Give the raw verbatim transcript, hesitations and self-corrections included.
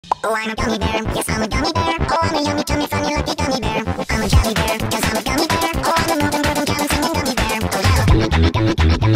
Oh, I'm a gummy bear. Yes, I'm a gummy bear. Oh, I'm a yummy, tummy, funny, lucky gummy bear. I'm a jelly bear. Yes, I'm a gummy bear. Oh, I'm a moving, grooving, counting, singing gummy bear. Oh, yeah. Gummy, gummy, gummy, gummy, gummy.